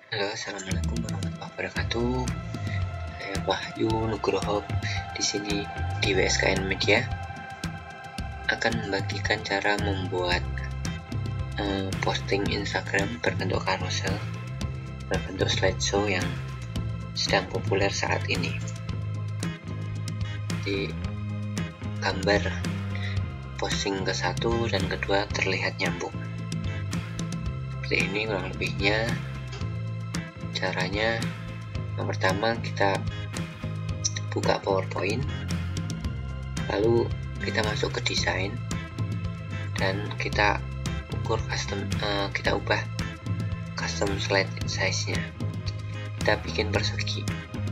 Halo, assalamualaikum warahmatullahi wabarakatuh. Saya Wahyu Nugroho di sini di WSKN Media akan membagikan cara membuat posting Instagram berbentuk carousel, berbentuk slideshow yang sedang populer saat ini. Di gambar posting ke satu dan kedua terlihat nyambung. Seperti ini kurang lebihnya. Caranya, yang pertama kita buka PowerPoint, lalu kita masuk ke desain dan kita ubah custom slide size-nya. Kita bikin persegi.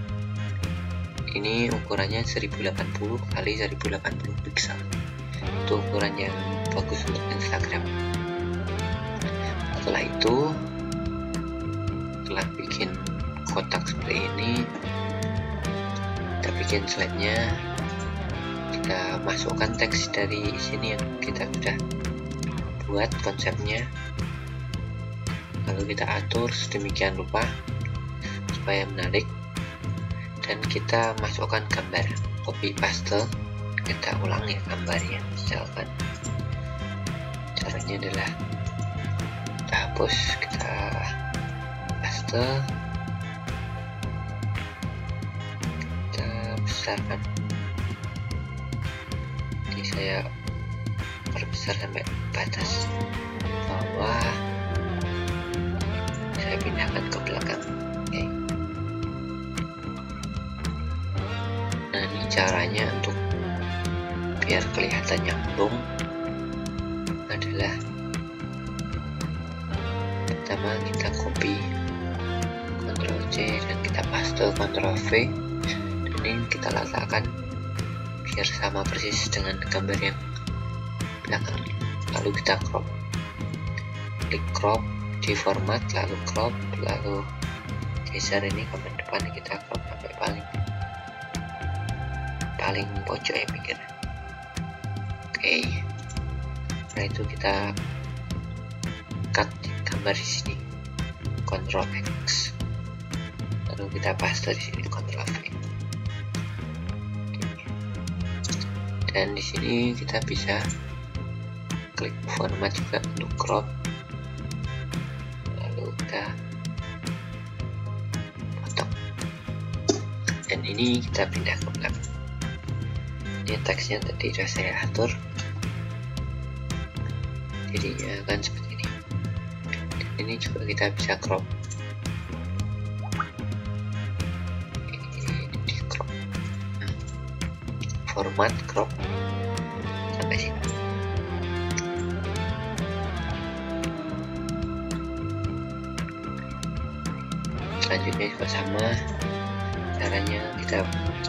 Ini ukurannya 1080 x 1080 pixel. Itu ukuran yang bagus untuk Instagram. Setelah itu, setelah bikin kotak seperti ini, kita bikin slide-nya, kita masukkan teks dari sini yang kita sudah buat konsepnya, lalu kita atur sedemikian rupa supaya menarik, dan kita masukkan gambar, copy paste, kita ulang ya gambarnya. Misalkan caranya adalah kita hapus, kita paste, kita besarkan. Ini saya perbesar sampai batas bawah, saya pindahkan ke belakang. Oke. Nah, ini caranya untuk biar kelihatan nyambung adalah pertama kita copy, Ctrl C, dan kita paste, Ctrl V, dan ini kita letakkan biar sama persis dengan gambar yang belakang. Lalu kita crop, klik crop di format, lalu crop, lalu geser ini gambar depan, kita crop sampai paling pojok ya pinggir. Oke. Nah, itu kita cut gambar di sini, Ctrl X, lalu kita paste di sini, Ctrl V. Dan di sini kita bisa klik format juga untuk crop, lalu kita potong, dan ini kita pindah ke belakang. Ini teksnya tadi sudah saya atur, jadinya akan seperti ini. Dan ini juga kita bisa crop, ini di crop, format crop sampai sini. Selanjutnya juga sama caranya, kita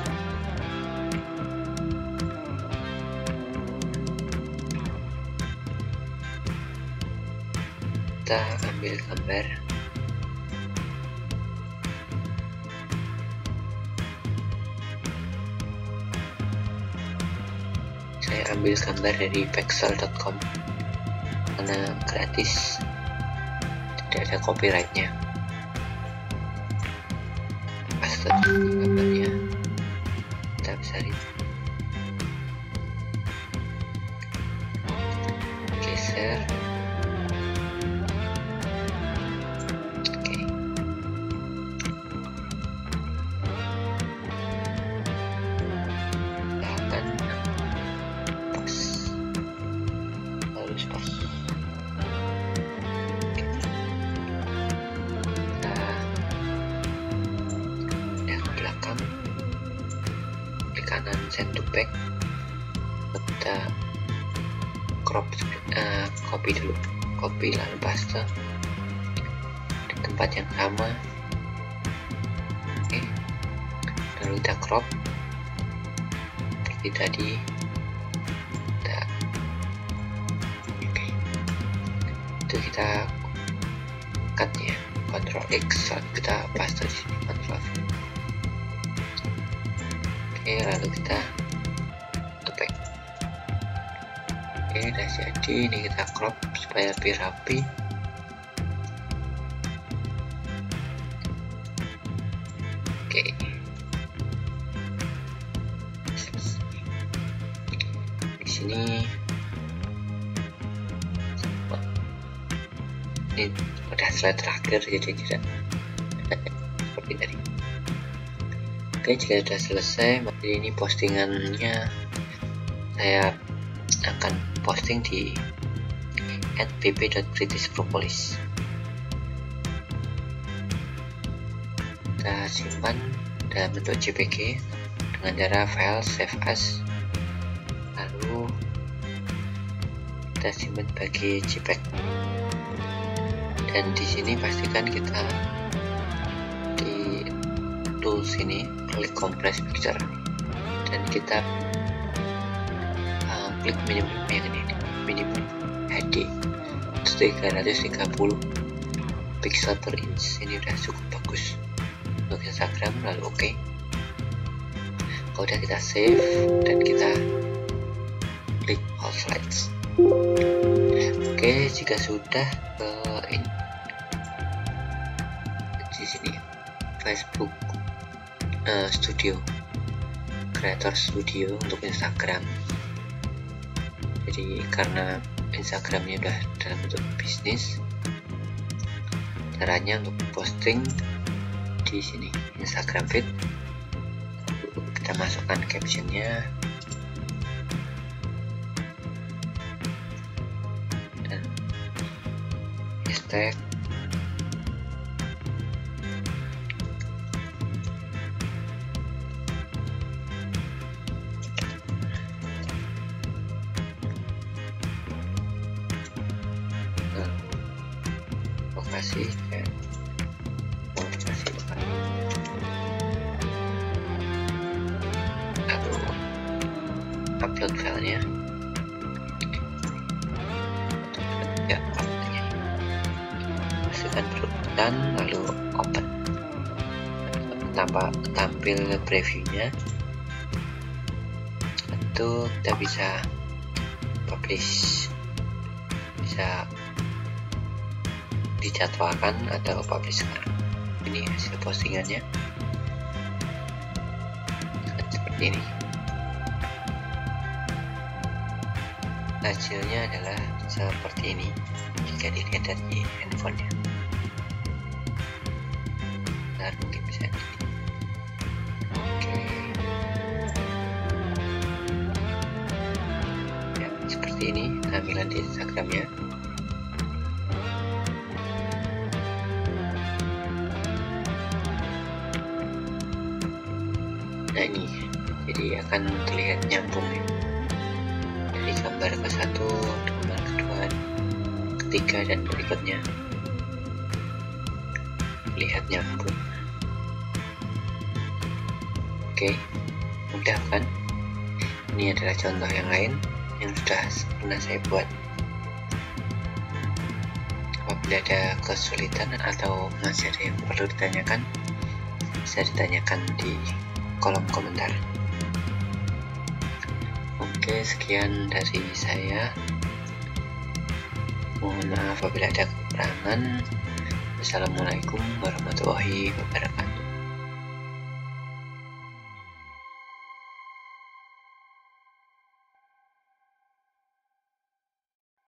ambil gambar, saya ambil gambar dari pexel.com karena gratis, tidak ada copyrightnya. Paste gambarnya, kita besarin, geser. Kanan send to back, kita crop, copy dulu, copy lalu paste di tempat yang sama. Oke. Lalu kita crop seperti tadi, oke. Itu kita cut ya, Ctrl X, lalu kita paste di sini, Ctrl V. Oke, lalu kita tepek. Oke, udah jadi. Ini kita crop supaya lebih rapi. ini udah slide terakhir, jadi tidak seperti tadi. Oke, jika sudah selesai, jadi ini postingannya saya akan posting di @pp.kritispropolis. Kita simpan dalam bentuk JPG dengan cara file save as, lalu kita simpan sebagai JPEG. Dan di sini pastikan kita di tools ini klik compress picture dan kita klik minimum yang ini, minimum HD 330 pixel per inch. Ini udah cukup bagus untuk Instagram. Lalu oke. Kalau udah kita save dan kita klik all slides. Oke, jika sudah di sini Facebook Studio, Creator Studio untuk Instagram. Jadi karena Instagramnya udah dalam bentuk bisnis, caranya untuk posting di sini Instagram feed, kita masukkan captionnya dan hashtag lokasi dan motivasi depan, lalu upload filenya ya, masukkan perubahan, lalu open. Tampil previewnya, itu kita bisa publish, bisa dijadwalkan atau publish sekarang. Ini hasil postingannya seperti ini. Hasilnya adalah seperti ini jika dilihat dari handphonenya. Nah, mungkin bisa oke ya, seperti ini tampilan di Instagramnya. Nah, ini jadi akan terlihat nyambung ya, dari gambar ke satu, gambar kedua, ketiga dan berikutnya lihat nyambung. Oke, mudah kan? Ini adalah contoh yang lain yang sudah pernah saya buat. Apabila ada kesulitan atau masih ada yang perlu ditanyakan, bisa ditanyakan di kolom komentar. Oke, sekian dari saya. Mohon maaf apabila ada kekurangan. Wassalamualaikum warahmatullahi wabarakatuh.